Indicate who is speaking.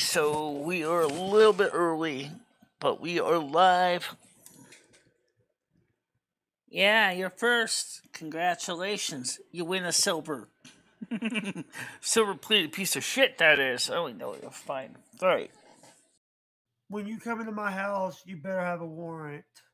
Speaker 1: so we are a little bit early, but we are live. Yeah, you're first. Congratulations. You win a silver. Silver plated piece of shit, that is. Oh, no, you're fine. Alright.
Speaker 2: When you come into my house, you better have a warrant.